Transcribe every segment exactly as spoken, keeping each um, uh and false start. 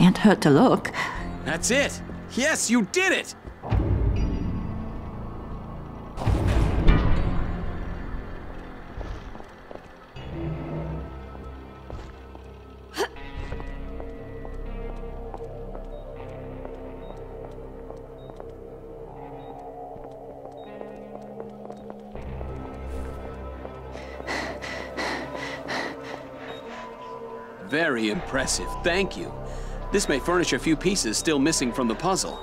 Can't hurt to look. That's it! Yes, you did it! Very impressive, thank you. This may furnish a few pieces still missing from the puzzle.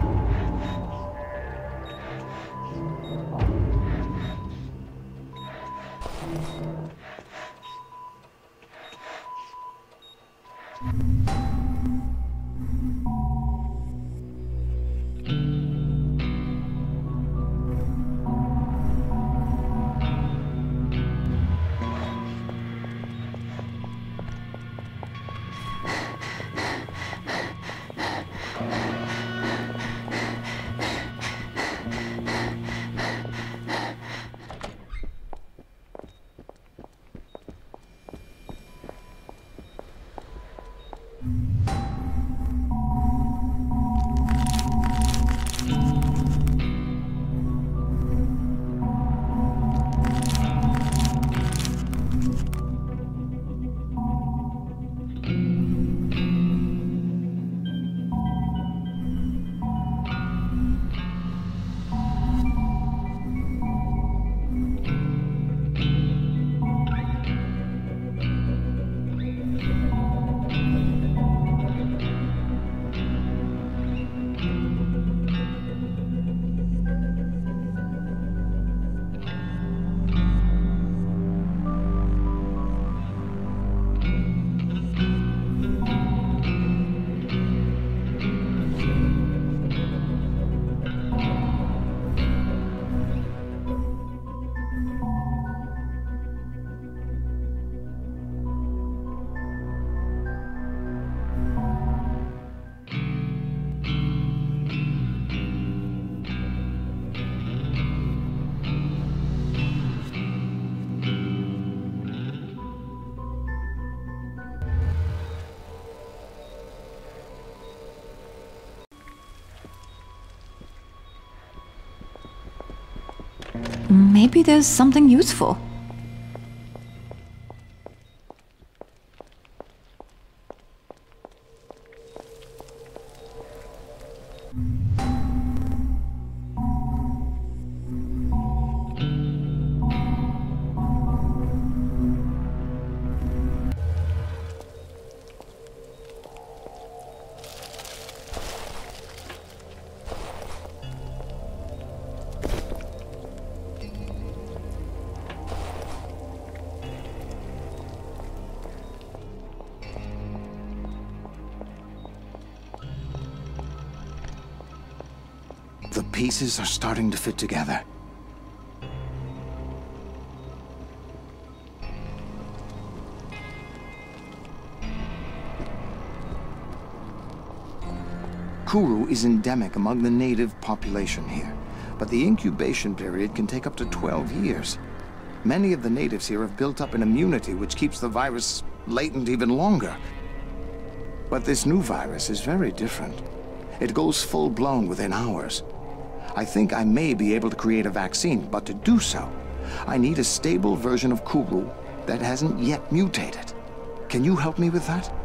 Maybe there's something useful. The pieces are starting to fit together. Kuru is endemic among the native population here, but the incubation period can take up to twelve years. Many of the natives here have built up an immunity which keeps the virus latent even longer. But this new virus is very different. It goes full-blown within hours. I think I may be able to create a vaccine, but to do so, I need a stable version of Kuru that hasn't yet mutated. Can you help me with that?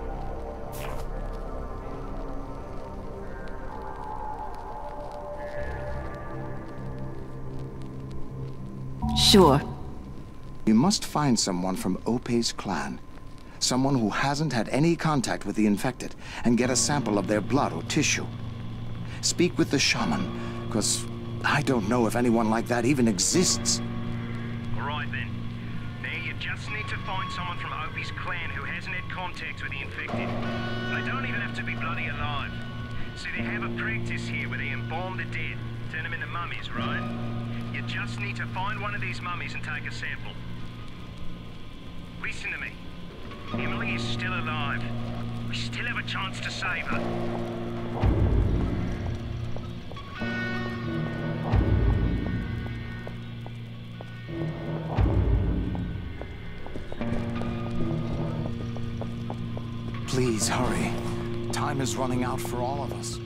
Sure. You must find someone from Opei's clan. Someone who hasn't had any contact with the infected, and get a sample of their blood or tissue. Speak with the shaman, because I don't know if anyone like that even exists. All right then. Now you just need to find someone from Opei's clan who hasn't had contact with the infected. They don't even have to be bloody alive. See, they have a practice here where they embalm the dead, turn them into mummies, right? You just need to find one of these mummies and take a sample. Listen to me. Emily is still alive. We still have a chance to save her. Please hurry. Time is running out for all of us.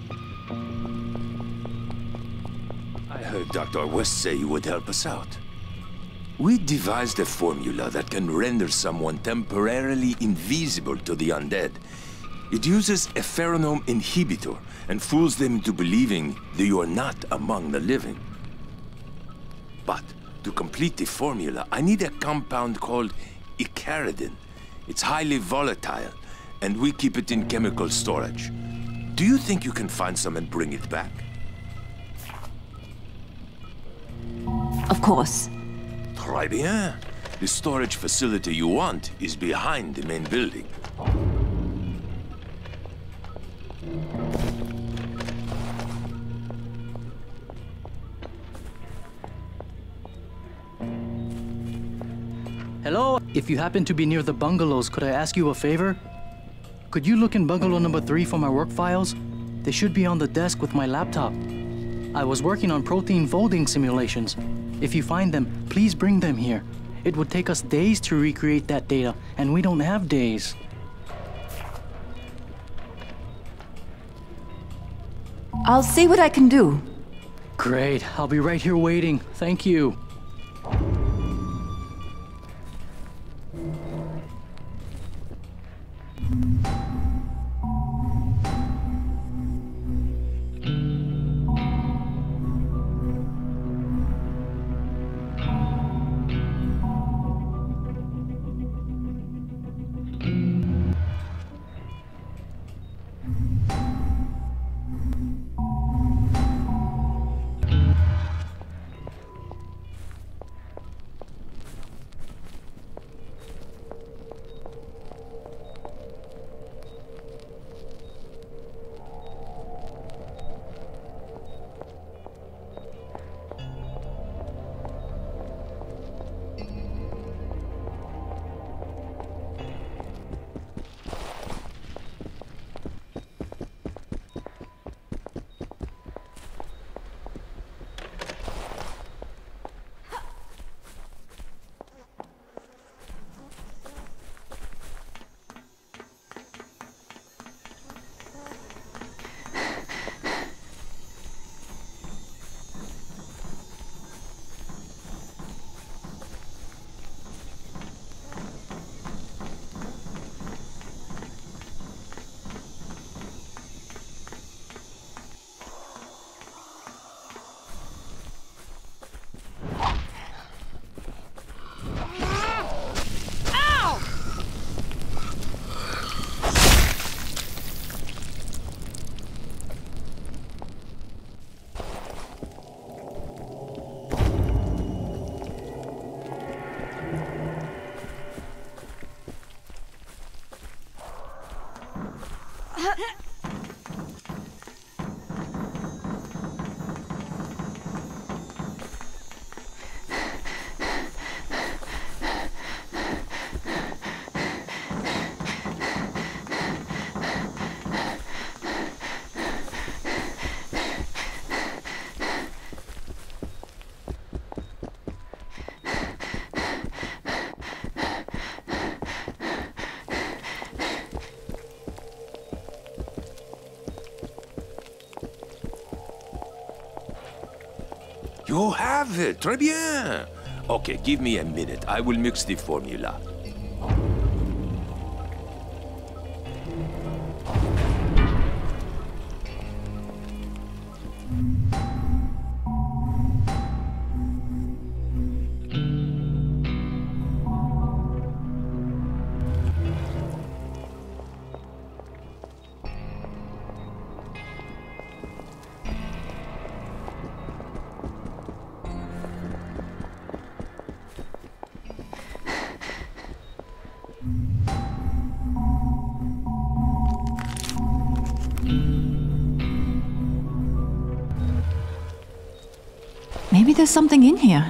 I heard Doctor West say you would help us out. We devised a formula that can render someone temporarily invisible to the undead. It uses a pheromone inhibitor and fools them into believing that you are not among the living. But to complete the formula, I need a compound called Icaridin. It's highly volatile, and we keep it in chemical storage. Do you think you can find some and bring it back? Of course. Très bien. The storage facility you want is behind the main building. Hello? If you happen to be near the bungalows, could I ask you a favor? Could you look in bungalow number three for my work files? They should be on the desk with my laptop. I was working on protein folding simulations. If you find them, please bring them here. It would take us days to recreate that data, and we don't have days. I'll see what I can do. Great. I'll be right here waiting. Thank you. You have it. Très bien. Okay, give me a minute. I will mix the formula. Maybe there's something in here.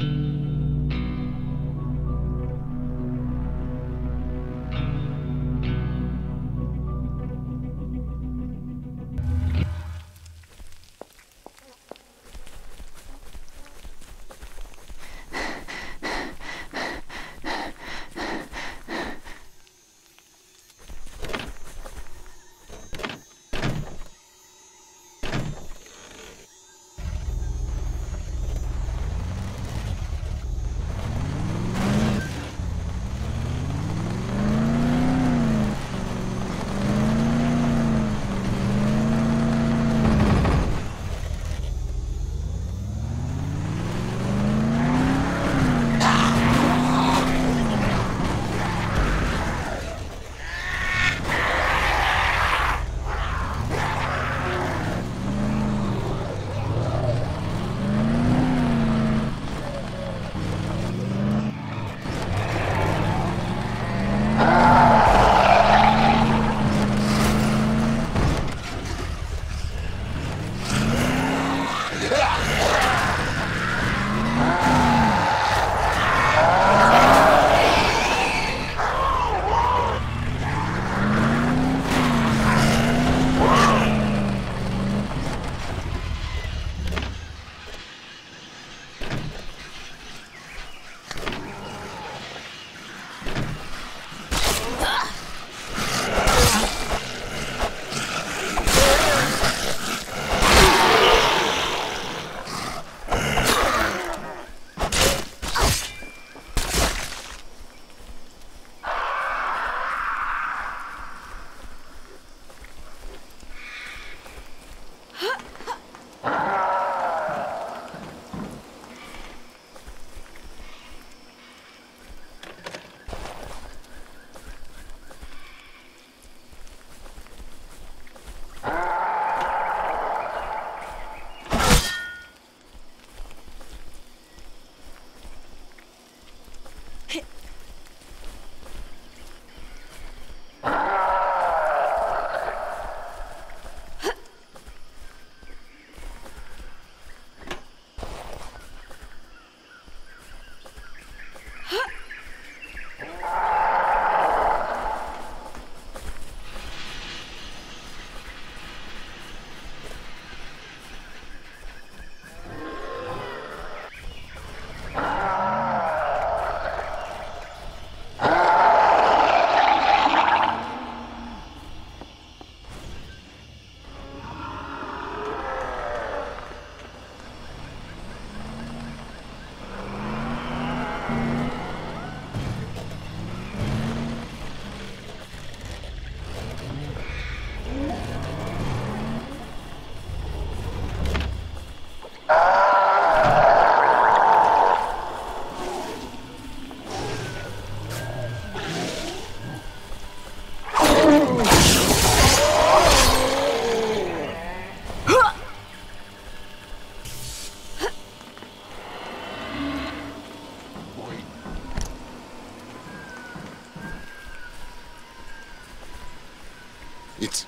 It's...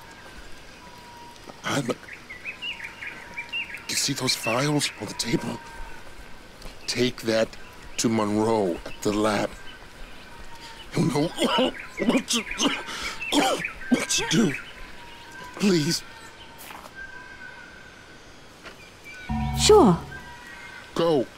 I'm... You see those files on the table? Take that to Monroe at the lab. He'll know what to, what to do. Please. Sure. Go.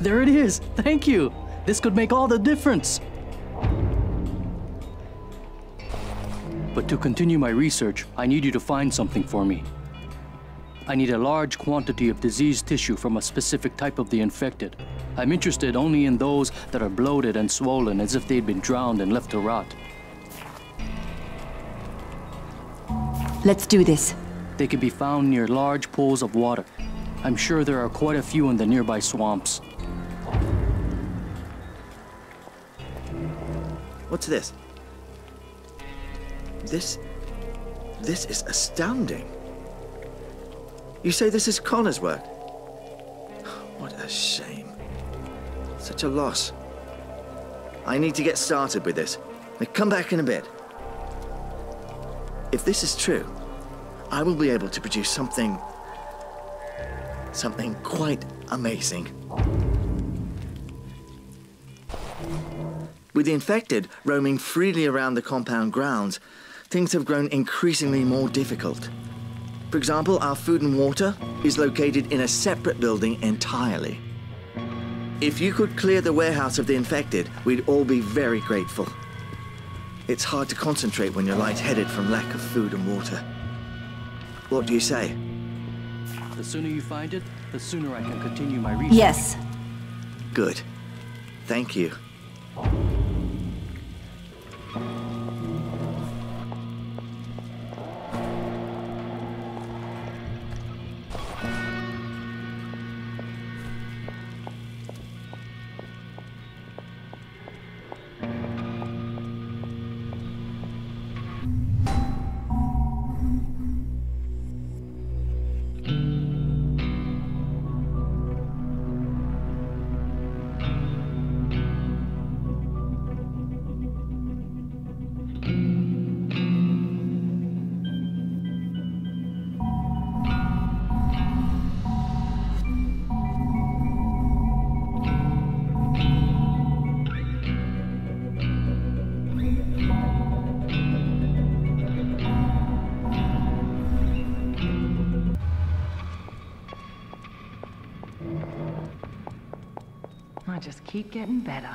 There it is. Thank you. This could make all the difference. But to continue my research, I need you to find something for me. I need a large quantity of diseased tissue from a specific type of the infected. I'm interested only in those that are bloated and swollen as if they'd been drowned and left to rot. Let's do this. They can be found near large pools of water. I'm sure there are quite a few in the nearby swamps. What's this? This... this is astounding. You say this is Connor's work? What a shame. Such a loss. I need to get started with this. Now come back in a bit. If this is true, I will be able to produce something... something quite amazing. With the infected roaming freely around the compound grounds, things have grown increasingly more difficult. For example, our food and water is located in a separate building entirely. If you could clear the warehouse of the infected, we'd all be very grateful. It's hard to concentrate when you're lightheaded from lack of food and water. What do you say? The sooner you find it, the sooner I can continue my research. Yes. Good. Thank you. I just keep getting better.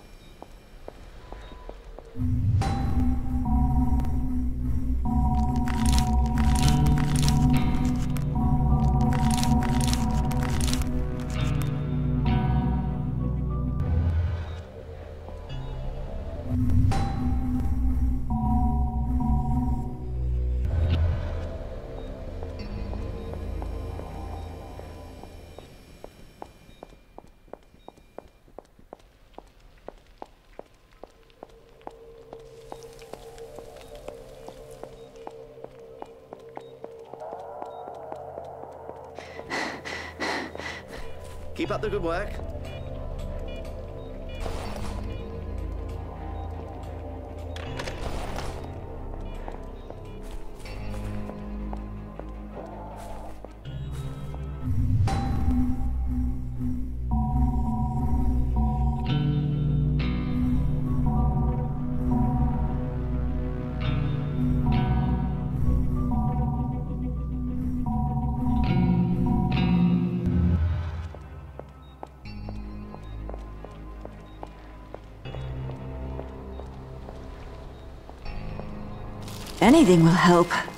Keep up the good work. Anything will help.